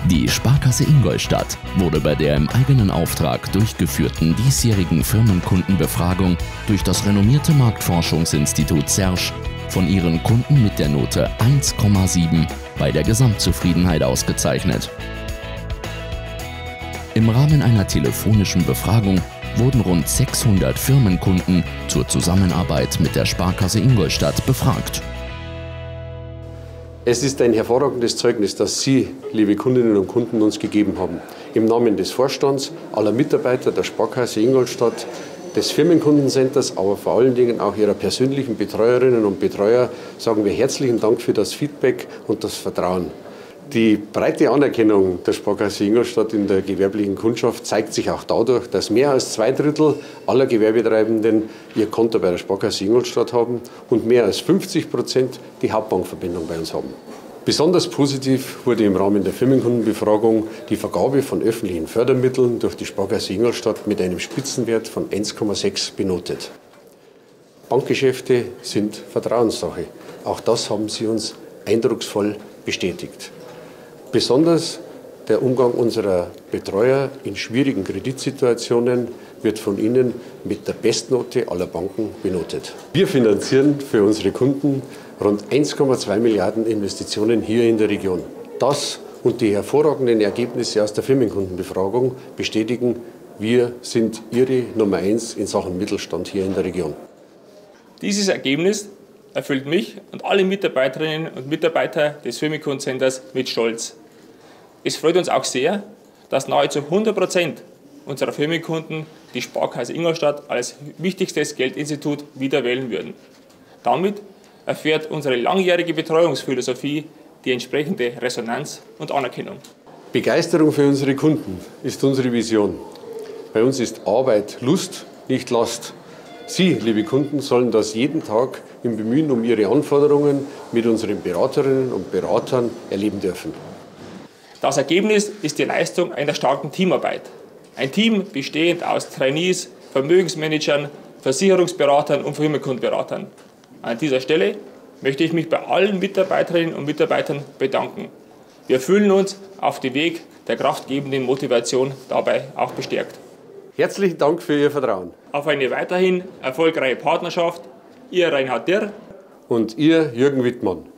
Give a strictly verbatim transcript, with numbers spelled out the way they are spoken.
Die Sparkasse Ingolstadt wurde bei der im eigenen Auftrag durchgeführten diesjährigen Firmenkundenbefragung durch das renommierte Marktforschungsinstitut C E R Sch von ihren Kunden mit der Note eins Komma sieben bei der Gesamtzufriedenheit ausgezeichnet. Im Rahmen einer telefonischen Befragung wurden rund sechshundert Firmenkunden zur Zusammenarbeit mit der Sparkasse Ingolstadt befragt. Es ist ein hervorragendes Zeugnis, das Sie, liebe Kundinnen und Kunden, uns gegeben haben. Im Namen des Vorstands, aller Mitarbeiter der Sparkasse Ingolstadt, des Firmenkundencenters, aber vor allen Dingen auch Ihrer persönlichen Betreuerinnen und Betreuer sagen wir herzlichen Dank für das Feedback und das Vertrauen. Die breite Anerkennung der Sparkasse Ingolstadt in der gewerblichen Kundschaft zeigt sich auch dadurch, dass mehr als zwei Drittel aller Gewerbetreibenden ihr Konto bei der Sparkasse Ingolstadt haben und mehr als fünfzig Prozent die Hauptbankverbindung bei uns haben. Besonders positiv wurde im Rahmen der Firmenkundenbefragung die Vergabe von öffentlichen Fördermitteln durch die Sparkasse Ingolstadt mit einem Spitzenwert von eins Komma sechs benotet. Bankgeschäfte sind Vertrauenssache. Auch das haben Sie uns eindrucksvoll bestätigt. Besonders der Umgang unserer Betreuer in schwierigen Kreditsituationen wird von Ihnen mit der Bestnote aller Banken benotet. Wir finanzieren für unsere Kunden rund eins Komma zwei Milliarden Investitionen hier in der Region. Das und die hervorragenden Ergebnisse aus der Firmenkundenbefragung bestätigen, wir sind Ihre Nummer eins in Sachen Mittelstand hier in der Region. Dieses Ergebnis erfüllt mich und alle Mitarbeiterinnen und Mitarbeiter des Firmenkundencenters mit Stolz. Es freut uns auch sehr, dass nahezu hundert Prozent unserer Firmenkunden die Sparkasse Ingolstadt als wichtigstes Geldinstitut wieder wählen würden. Damit erfährt unsere langjährige Betreuungsphilosophie die entsprechende Resonanz und Anerkennung. Begeisterung für unsere Kunden ist unsere Vision. Bei uns ist Arbeit Lust, nicht Last. Sie, liebe Kunden, sollen das jeden Tag im Bemühen um Ihre Anforderungen mit unseren Beraterinnen und Beratern erleben dürfen. Das Ergebnis ist die Leistung einer starken Teamarbeit. Ein Team bestehend aus Trainees, Vermögensmanagern, Versicherungsberatern und Firmenkundenberatern. An dieser Stelle möchte ich mich bei allen Mitarbeiterinnen und Mitarbeitern bedanken. Wir fühlen uns auf dem Weg der kraftgebenden Motivation dabei auch bestärkt. Herzlichen Dank für Ihr Vertrauen. Auf eine weiterhin erfolgreiche Partnerschaft, Ihr Reinhard Dirr und Ihr Jürgen Wittmann.